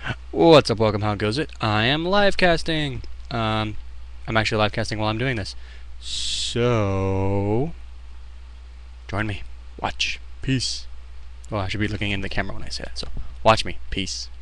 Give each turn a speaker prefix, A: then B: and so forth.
A: What's up, welcome, how goes it? I am live casting. I'm actually live casting while I'm doing this. So, join me. Watch. Peace. Well, I should be looking in the camera when I say that, so watch me. Peace.